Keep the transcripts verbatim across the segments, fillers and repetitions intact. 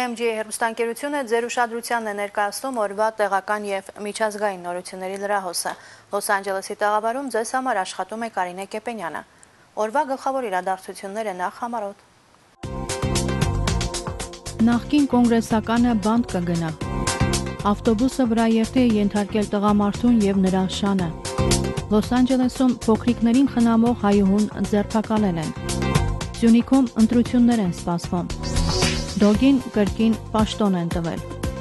K M G հեռուստաընկերությունը ձեր ուշադրությանն է ներկայացնում օրվա տեղական եւ միջազգային նորությունների լրահոսը։ Լոս Անջելեսի տաղավարում ձեզ համար աշխատում է Կարինե Կեպենյանը։ Օրվա գլխավոր իրադարձությունները նախ համարոտ։ Նախկին կոնգրեսականը բանտ կգնա։ Ավտոբուսը վրաերթի է ենթարկել տղամարդուն եւ նրա շանը։ Լոս Անջելեսում փոքրիկներին խնամող հայուհուն ձերբակալել են։ Սյունիքում ընտրություններ են սպասվում։ Դոգին կրկին պաշտոն են տվել։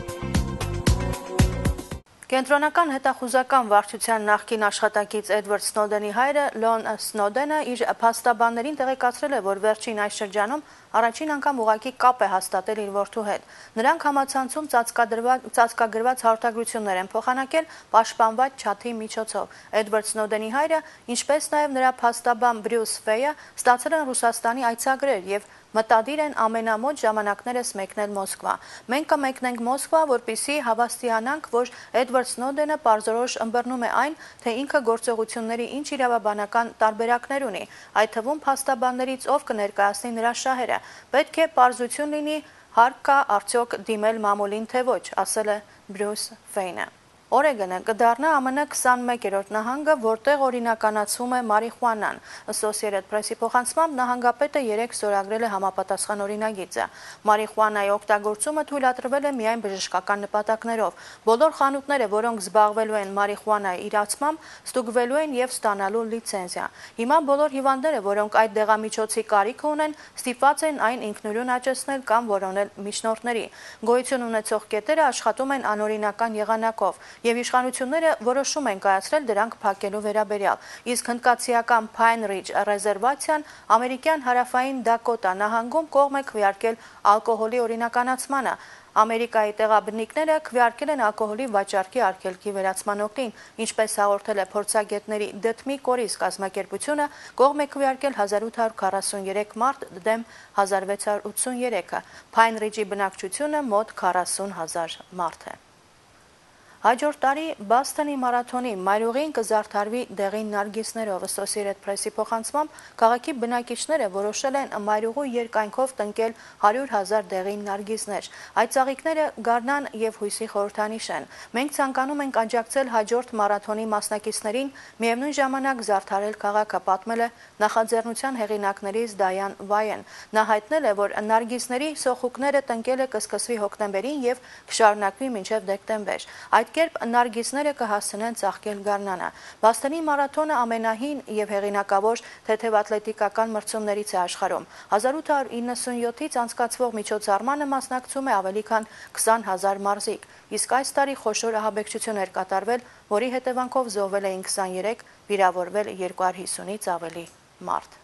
Կենտրոնական հետախուզական վարչության նախկին աշխատակից Էդվարդ Սնոուդենի հայրը Լոն Սնոուդենը իր փաստաբաններին տեղեկացրել է, որ վերջին այս շրջանում առաջին անգամ ուղղակի կապ է հաստատել իր որդու հետ։ Նրանք համացանցում ծածկագրված հաղորդագրություններ են փոխանակել պաշտպանված չաթի միջոցով։ Էդվարդ Սնոուդենի հայրը, ինչպես նաև նրա փաստաբան Բրյուս Ֆեյը ստացել են Ռուսաստանի այցագրեր եւ մտադիր են ամենամոտ ժամանակներս մեկնել Մոսկվա։ Մենք կմեկնենք Մոսկվա, որպեսզի հավաստիանանք, որ Էդվարդ Սնոուդենը պարզորոշ ըմբռնում է այն, թե ինքը գործողությունների ինչ իրավաբանական տարբերակներ ունի, այդ թվում փաստաբաններից ով կներկայացնի նրա շահերը։ Պետք է պարզություն լինի, հարկ կա արդյոք դիմել մամուլին, թե ոչ, ասել է Բրյուս Ֆեյնը։ Օրեգոնը կդառնա Ամն քսանմեկերորդ նահանգը, որտեղ օրինականացվում է մարիխուանան։ Associated Press-ի փոխանցմամբ նահանգապետը երեկ ստորագրել է համապատասխան օրինագիծը։ Մարիխուանայի օգտագործումը թույլատրվել է միայն բժշկական նպատակներով։ Բոլոր խանութները, որոնք զբաղվելու են մարիխուանայի իրացմամբ, ստուգվելու են եւ ստանալու լիցենզիա։ Հիմա բոլոր հիվանդները, որոնք այդ դեղամիջոցի կարիք ունեն, ստիպված են այն ինքնուրույն աճեցնել կամ որոնել միջնորդների։ Գոյություն ունեցող կետերը աշխատում են անօրինական եղանակով։ Եվ իշխանությունները որոշում են կայացրել դրանք փակելու վերաբերյալ, իսկ հնդկացիական Pine Ridge ռեզերվացիան ամերիկյան հարավային Դակոտա նահանգում կողմ է քվեարկել ալկոհոլի օրինականացմանը։ Ամերիկայի տեղաբնիկները քվեարկել են ալկոհոլի վաճառքի արգելքի վերացման օգտին, ինչպես հաղորդել է փորձագետների դդմի կորիս կազմակերպությունը, կողմ է քվեարկել հազար ութ հարյուր քառասուններեք մարդ դեմ հազար վեց հարյուր ութսուներեքը։ Pine Ridge-ի բնակչությունը մոտ քառասուն հազար մարդ է։ Հաջորդ տարի Բասթոնի մարաթոնի մայրուղին կզարդարվի դեղին նարգիսներով։ Associated Press-ի փոխանցմամբ քաղաքի բնակիչները որոշել են մայրուղու երկայնքով տնկել հարյուր հազար դեղին նարգիսներ։ Այդ ծաղիկները գարնան եւ հույսի խորհրդանիշ են։ Մենք ցանկանում ենք աջակցել հաջորդ մարաթոնի մասնակիցներին միևնույն ժամանակ զարդարել քաղաքը, պատմել է նախաձեռնության հեղինակներից Դայան Վայեն։ Նա հայտնել է, որ նարգիսների սոխուկները տնկելը կսկսվի հոկտեմբերին եւ կշարունակվի մինչեւ դեկտեմբեր։ Այդ կերպ նարգիսները կհասցնեն ծաղկել գարնանը։ Բասթոնի մարաթոնը ամենահին եւ հեղինակավոր թեթև ատլետիկական մրցումներից է աշխարհում։ հազար ութ հարյուր իննսունյոթից անցկացվող միջոցառմանը մասնակցում է ավելի քան քսան հազար մարզիկ, իսկ այս տարի խոշոր ահաբեկչություն էր կատարվել, որի հետևանքով զոհվել էին քսաներեք, վիրավորվել երկու հարյուր հիսունից ավելի մարդ։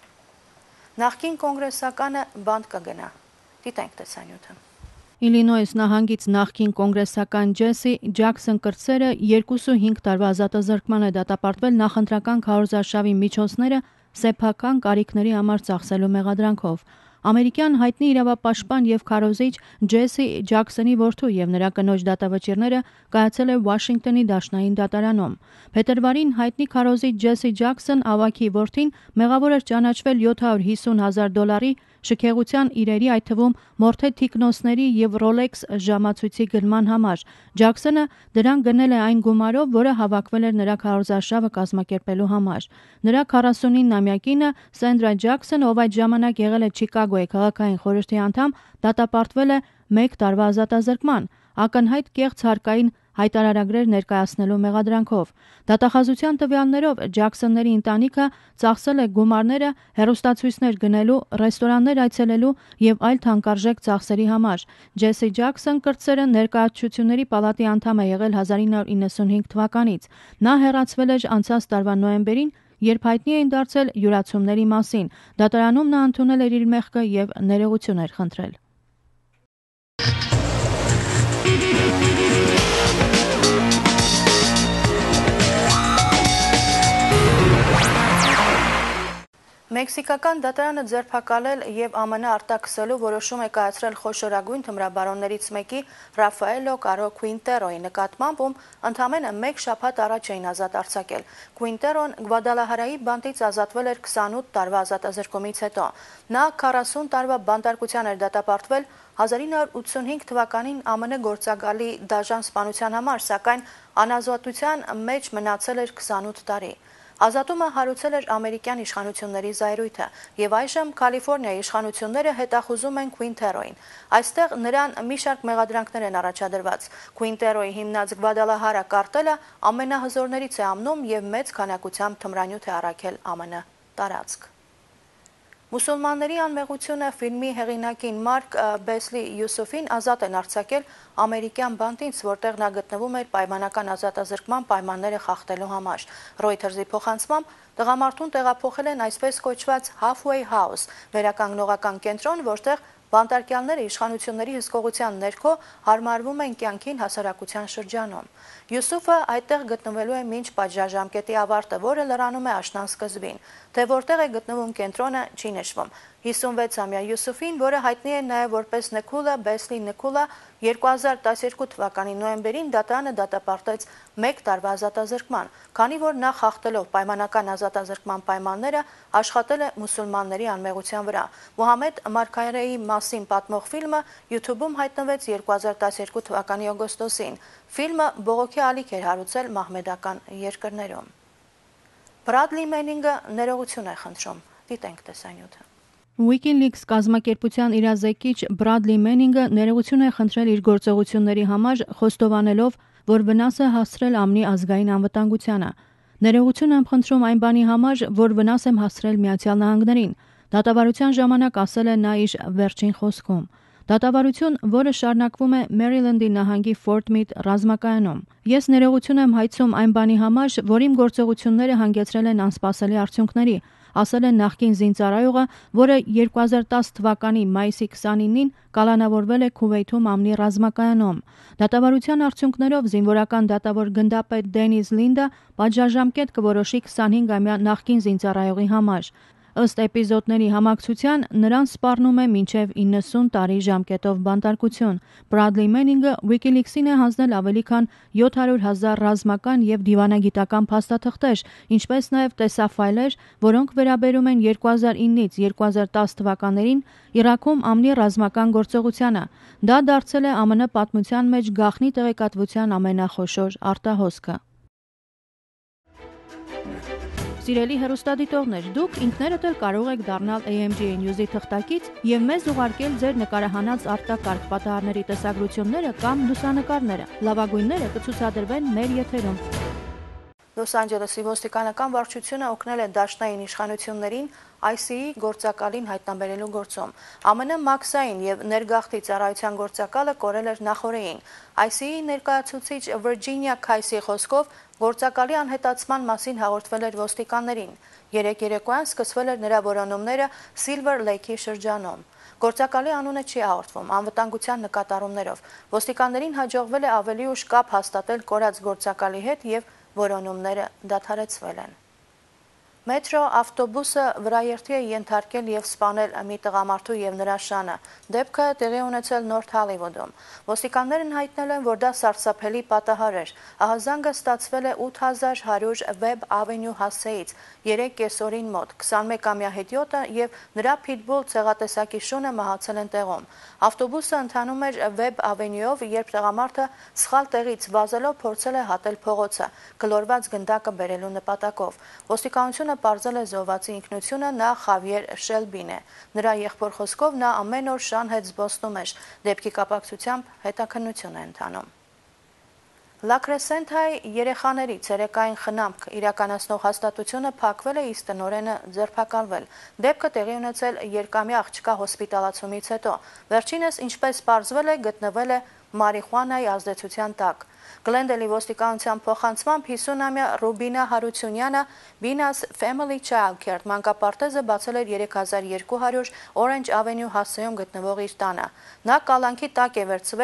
Նախկին կոնգրեսականը բանտ կգնա։ Դիտենք տեսանյութը։ Իլինոյս նահանգից նախկին կոնգրեսական Ջեսի Ջաքսոն կրտսերը երկուսուհինգ տարվա ազատազրկման է դատապարտվել նախընտրական քարոզարշավի միջոցները սեփական կարիքների համար ծախսելու մեղադրանքով։ Ամերիկյան հայտնի իրավապաշտպան եւ քարոզիչ Ջեսի Ջաքսոնի որդու եւ նրա կնոջ դատավճիռները կայացել է Վաշինգտոնի դաշնային դատարանում։ Փետրվարին հայտնի քարոզիչ Ջեսի Ջաքսոն ավագի որդին մեղավոր էր ճանաչվել յոթ հարյուր հիսուն հազար դոլարի շքեղության իրերի, այդ թվում մորթե թիկնոցների եւ Rolex ժամացույցի գնման համար։ Ջաքսոնը դրան գնել է այն գումարով, որը հավաքվել էր նրա քարոզարշավը կազմակերպելու համար։ Նրա քառասունինամյա կինը Սենդրա Ջաքսոն, ով այդ ժամանակ եղել է Չիկագոյի քաղաքային խորհրդի անդամ, դատապարտվել է մեկ տարվա ազատազրկման, ակնհայտ կեղծ հարկային հայտարարագրեր ներկայացնելու մեղադրանքով։ Դատախազության տվյալներով Ջաքսոնների ընտանիքը ծախսել է գումարները հեռուստացույցներ գնելու, ռեստորաններ այցելելու եւ այլ թանկարժեք ծախսերի համար։ Ջեսի Ջաքսոն կրտսերը ներկայացությունների պալատի անդամ է եղել հազար ինը հարյուր իննսունհինգ թվականից։ Նա հեռացվել էր անցած տարվա նոյեմբերին, երբ հայտնի էին դարձել յուրացումների մասին։ Դատարանում նա ընդունել էր իր մեղքը եւ ներողություն էր խնդրել։ Մեքսիկական դատարանը ձերբակալել եւ Ամն արտաքսելու որոշում է կայացրել խոշորագույն թմրաբարոններից մեկի Ռաֆաելո Կարո Քուինտերոյի նկատմամբ, ում ընդամենը մեկ շաբաթ առաջ էին ազատ արձակել։ Քուինտերոն Գվադալահարայի բանտից ազատվել էր քսանութ տարվա ազատազրկումից հետո։ Նա քառասուն տարվա բանտարկության էր դատապարտվել հազար ինը հարյուր ութսունհինգ թվականին ԱՄՆ գործակալի դաժան սպանության համար, սակայն անազատության մեջ մնացել էր քսանութ տարի։ Ազատումը հարուցել էր ամերիկյան իշխանությունների զայրույթը, եւ այժմ Կալիֆոռնիայի իշխանությունները հետախուզում են Քուինտերոյին։ Այստեղ նրան մի շարք մեղադրանքներ են առաջադրված։ Քուինտերոյի հիմնած Գվադալահարա կարտելը ամենահզորներից է ամնում եւ մեծ քանակությամբ թմրանյութ է առաքել ԱՄՆ տարածք։ Մուսուլմանների անմեղությունը ֆիլմի հեղինակին Մարկ Բեսլի Յուսուֆին ազատ են արձակել ամերիկյան բանտից, որտեղ նա գտնվում էր պայմանական ազատազրկման պայմանները խախտելու համար։ Reuters-ի փոխանցմամբ տղամարդուն տեղափոխել են այսպես կոչված halfway house վերականգնողական կենտրոն, որտեղ բանտարկյալները իշխանությունների հսկողության ներքո հարմարվում են կյանքին հասարակության շրջանում։ Յուսուֆը այդտեղ գտնվելու է մինչ պատժաժամկետի ավարտը, որը լրանում է աշնան սկզբին։ Թե որտեղ է գտնվում կենտրոնը, չի նշվում։ հիսունվեցամյա Յուսուֆին, որը հայտնի է նաև որպես Նքուլա Բեսլի Նքուլա, երկու հազար տասներկու թվականի նոյեմբերին դատարանը դատապարտեց մեկ տարվա ազատազրկման, քանի որ նա խախտելով պայմանական ազատազրկման պայմանները աշխատել է մուսուլմանների անմեղության վրա։ Մուհամեդ Մարգարեի մասին պատմող ֆիլմը YouTube-ում հայտնվեց երկու հազար տասներկու թվականի օգոստոսին։ Ֆիլմը բողոքի ալիք էր հարուցել մահմեդական երկրներում։ Բրադլի Մենինգը ներողություն է խնդրում։ Դիտենք տեսանյութը։ WikiLeaks կազմակերպության իրազեկիչ Բրադլի Մենինգը ներողություն է խնդրել իր գործողությունների համար, խոստովանելով, որ վնաս է հասցրել ԱՄՆ-ի ազգային անվտանգությանը։ Ներողություն եմ խնդրում այն բանի համար, որ վնաս եմ հասցրել Միացյալ Նահանգներին, դատավարության ժամանակ ասել է նա իր վերջին խոսքում։ Դատավարություն, որը շարունակվում է Մերիլենդի նահանգի Ֆորտ Միդ ռազմակայանում։ Ես ներողություն եմ հայցում այն բանի համար, որ իմ գործողությունները հանգեցրել են անսպասելի արդյունքների, ասել է նախկին զինծառայողը, որը երկու հազար տասը թվականի մայիսի քսանինին կալանավորվել է Քուվեյթում ԱՄՆ-ի ռազմակայանում։ Դատավարության արդյունքներով զինվորական դատավոր գնդապետ Դենիս Լինդը պատժաժամկետ կորոշի քսանհինգամյա նախկին զինծառայողի համար։ Ըստ էպիզոդների համակցության նրան սպառնում է մինչև իննսուն տարի ժամկետով բանտարկություն։ Բրադլի Մենինգը WikiLeaks-ին է հանձնել ավելի քան յոթ հարյուր հազար ռազմական եւ դիվանագիտական փաստաթղթեր, ինչպես նաեւ տեսաֆայլեր, որոնք վերաբերում են երկու հազար իննից երկու հազար տասը թվականներին Իրաքում ԱՄՆ-ի ռազմական գործողությանը։ Դա դարձել է ԱՄՆ պատմության մեջ գաղտնի տեղեկատվության ամենախոշոր արտահոսքը։ Սիրելի հեռուստադիտողներ, դուք ինքներդ էլ կարող եք դառնալ A M G News-ի թղթակից եւ մեզ ուղարկել ձեր նկարահանած արտակարգ պատահարների տեսագրությունները կամ լուսանկարները։ Լավագույնները կցուցադրվեն մեր եթերում։ Լոս Անջելեսի ոստիկանական վարչությունը օգնել է դաշնային իշխանություններին I C E գործակալին հայտնաբերելու գործում։ ԱՄՆ Մաքսային եւ ներգաղթի ծառայության գործակալը կորել էր նախօրեին։ I C E ներկայացուցիչ Վիրջինիա Քայսի խոսքով գործակալի անհետացման մասին հաղորդվել էր ոստիկաններին։ Երեք երեկոյան սկսվել էր նրա որոնումները Սիլվեր Լեյքի շրջանում։ Գործակալի անունը չի հաղորդվում անվտանգության նկատառումներով։ Ոստիկաններին հաջողվել է ավելի ուշ կապ հաստատել կորած գործակալի հետ եւ որոնումները դադարեցվել են։ Մետրո ավտոբուսը վրաերթի է ենթարկել եւ սպանել մի տղամարդու եւ նրա շանը։ Դեպքը տեղի ունեցել Նորթ Հոլիվուդում։ Ոստիկաններն հայտնել են, որ դա սարսափելի պատահար էր։ Ահազանգը ստացվել է ութ հազար հարյուր Webb Avenue հասցեից երեք կեսօրին մոտ։ քսանմեկամյա հետիոտը եւ նրա փիթբուլ ցեղատեսակի շունը մահացել են տեղում։ Ավտոբուսը ընթանում էր Webb Avenue-ով, երբ տղամարդը սխալ տեղից վազելով փորձել է հատել փողոցը, գլորված գնդակը բերելու նպատակով։ Ոստիկանությունը պարզել է զոհվածի ինքնությունը, նա Խավիեր Շելբին է։ Նրա եղբոր խոսքով նա ամեն օր շան հետ զբոսնում էր։ Դեպքի կապակցությամբ հետաքննություն է ընթանում։ Լա Կրեսենթայի երեխաների ցերեկային խնամք իրականացնող հաստատությունը փակվել է, իսկ տնօրենը ձերբակալվել։ Դեպքը տեղի ունեցել երկամյա աղջկա հոսպիտալացումից հետո։ Վերջինս, ինչպես պարզվել է, գտնվել է մարիխուանայի ազդեցության տակ։ Գլենդելի ոստիկանության փոխանցմամբ հիսունամյա Ռուբինա Հարությունյանը Venus Family Child Care մանկապարտեզը բացել էր երեք հազար երկու հարյուր Orange Avenue հասցեում գտնվող իր տանը։ Նա կալանքի տակ է վերցվել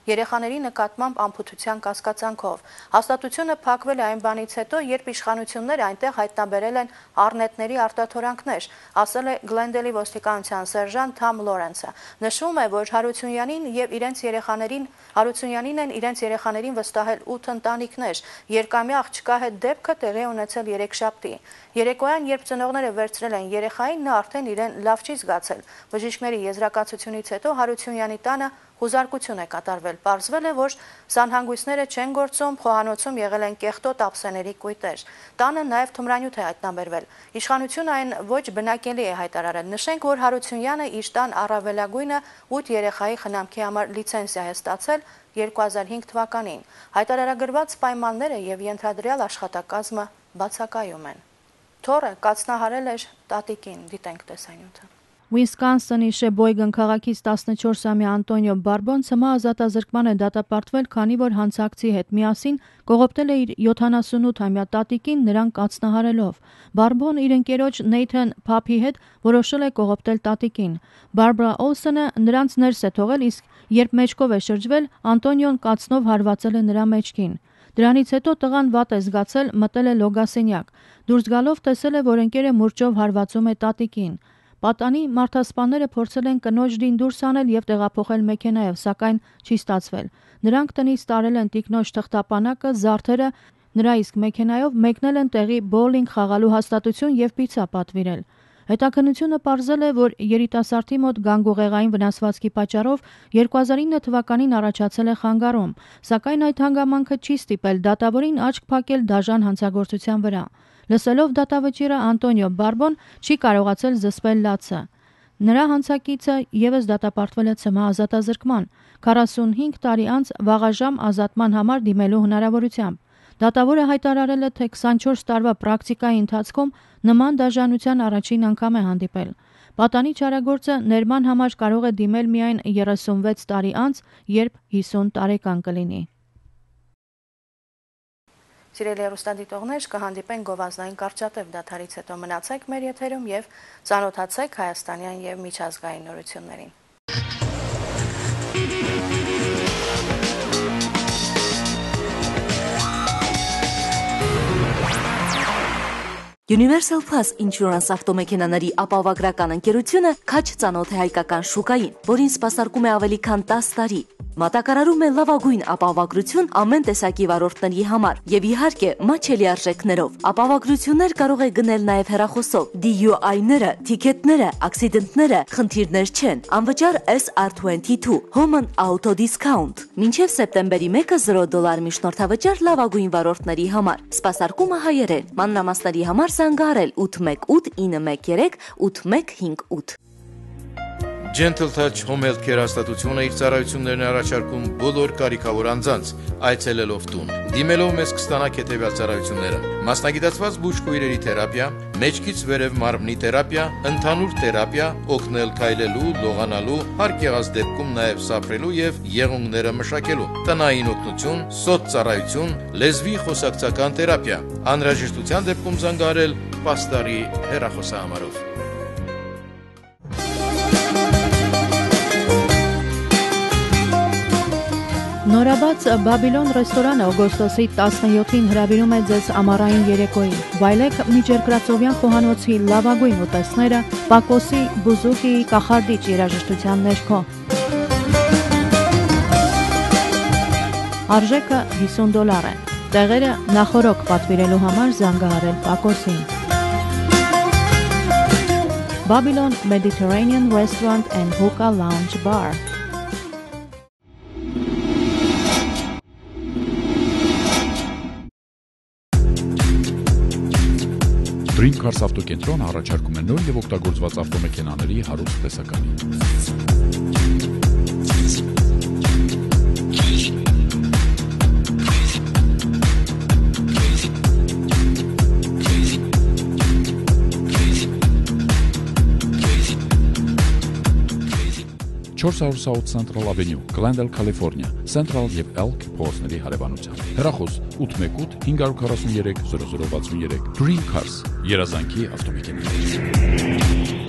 երեխաների նկատմամբ անփութության կասկածանքով։ Հաստատությունը փակվել է այն բանից հետո, երբ իշխանությունները այնտեղ հայտնաբերել են առնետների արտաթորանքներ, ասել է Գլենդելի ոստիկանության սերժանտ Թամ Լորենսը։ Նշվում է, որ Հարությունյանին եւ իրենց երեխաներին Հարությունյանին են իրենց երեխաներին վստահել ութ ընտանիքներ։ Երկամյա աղջկա հետ դեպքը տեղի ունեցել երեքշաբթի։ Երեկոյան, երբ ծնողները վերցրել են երեխային, նա արդեն իրեն լավ չի զգացել։ Բժիշկների եզրակացությունից հետո Հարությունյանի տանը խուզարկություն է կատարվել։ Պարզվել է, որ սանհանգույցները չեն գործում, խոհանոցում եղել են կեղտոտ ափսեների կույտեր։ Տանը նաև թմրանյութ է հայտնաբերվել։ Իշխանությունը այն ոչ բնակելի է հայտարարել։ Նշենք, որ Հարությունյանը իր տան առավելագույնը ութ երեխայի խնամքի համար լիցենզիա է ստացել երկու հազար հինգ թվականին։ Հայտարարագրված պայմանները եւ ենթադրյալ աշխատակազմը բացակայում են։ Թորը կացնահարել էր տատիկին, դիտենք տեսանյութը։ Վիսկոնսինի Շեբոյգն քաղաքից տասնչորսամյա Անտոնիո Բարբոն ցմահ ազատազրկման է դատապարտվել, քանի որ հանցակցի հետ միասին կողոպտել է իր յոթանասունութամյա տատիկին, նրան կացնահարելով։ Բարբոն իր ընկերոջ Նեյթան Փափի հետ որոշել է կողոպտել տատիկին։ Բարբարա Օլսոնը նրանց ներս է թողել, իսկ երբ մեջքով է շրջվել, Անտոնիոն կացնով հարվածել է նրա մեջքին։ Դրանից հետո տղան վատ է զգացել, մտել է լոգասենյակ։ Դուրս գալով տեսել է, որ ընկերը մուրճով հարվածում է տատիկին։ Պատանի մարդասպանները փորձել են կնոջ դին դուրս անել եւ տեղափոխել մեքենայով, սակայն չի ստացվել։ Նրանք տնից տարել են տիկնոջ թղթապանակը, զարդերը, նրա իսկ մեքենայով մեկնել են տեղի բոուլինգ խաղալու հաստատություն եւ պիցցա պատվիրել։ Հետաքննությունը պարզել է, որ երիտասարդի մոտ գանգուղեղային վնասվածքի պատճառով երկու հազար ինը թվականին առաջացել է խանգարում, սակայն այդ հանգամանքը չի ստիպել դատավորին աչք փակել դաժան հանցագործության վրա։ Լսելով դատավճիռը Անտոնիո Բարբոն չի կարողացել զսպել լացը։ Նրա հանցակիցը եւս դատապարտվել է ցմահ ազատազրկման, քառասունհինգ տարի անց վաղաժամ ազատման համար դիմելու հնարավորությամբ։ Դատավորը հայտարարել է, թե քսանչորս տարվա պրակտիկայի ընթացքում նման դաժանության առաջին անգամ է հանդիպել։ Պատանի չարագործը ներման համար կարող է դիմել միայն երեսունվեց տարի անց, երբ հիսուն տարեկան կլինի։ Սիրելի հեռուստադիտողներ, կհանդիպենք գովազդային կարճատև դադարից հետո, մնացեք մեր եթերում եւ ծանոթացեք հայաստանյան եւ միջազգային նորություններին։ Universal Plus Insurance ավտոմեքենաների ապահովագրական ընկերությունը քաչ ծանոթ է հայկական շուկային, որին սպասարկում է ավելի քան տասը տարի։ Մատակարարում է լավագույն ապահովագրություն ամեն տեսակի վարորդների համար եւ իհարկե մաչելի արժեքներով։ Ապահովագրություններ կարող է գնել նաեւ հեռախոսով։ D U I-ները, թիքետները, ակսիդենտները խնդիրներ չեն։ Անվճար S R twenty-two, Home and Auto Discount։ Մինչև սեպտեմբերի մեկը զրո դոլար միջնորդավճար լավագույն վարորդների համար։ Սպասարկումը հայերեն։ Մանրամասների համար զանգահարել ութ մեկ ութ ինը մեկ երեք ութ մեկ հինգ ութ։ Gentle Touch Home Healthcare հաստատությունը իր ծառայություններն առաջարկում բոլոր կարիքավոր անձանց, այցելելով տուն։ Դիմելով մեզ կստանաք հետևյալ ծառայությունները. մասնագիտացված բուժքույրերի թերապիա, մեջքից վերև մարմնի թերապիա, ընդհանուր թերապիա, օգնել քայլելու, լողանալու, հարկ եղած դեպքում նաև սափրելու եւ եղունգները մշակելու, տնային օգնություն, սոց ծառայություն, լեզվի խոսակցական թերապիա։ Անհրաժեշտության դեպքում զանգահարել պաստարի հեռախոսահամարով։ Նորաբաց Բաբիլոն ռեստորանը օգոստոսի տասնյոթին հրավիրում է ձեզ ամառային երեկոյի։ Վայելեք միջերկրածովյան խոհանոցի լավագույն ուտեստները Պակոսի Բուզուկիի կախարդիչ երաժշտության ներքո։ Արժեքը հիսուն դոլար է։ Տեղերը նախորոք պատվիրելու համար զանգահարել Պակոսին։ Babylon Mediterranean Restaurant and Hookah Lounge Bar. Dream Cars ավտոկենտրոնը առաջարկում է նոր եւ օգտագործված ավտոմեքենաների հարուստ տեսականի։ չորս հարյուր South Central Avenue, Glendale, California, Central եւ Elk փողոցների հարևանությամբ։ Հեռախոս ութ մեկ ութ հինգ քառասուներեք զրո զրո վաթսուներեք Dream Cars երազանքի ավտոմեքենաներ։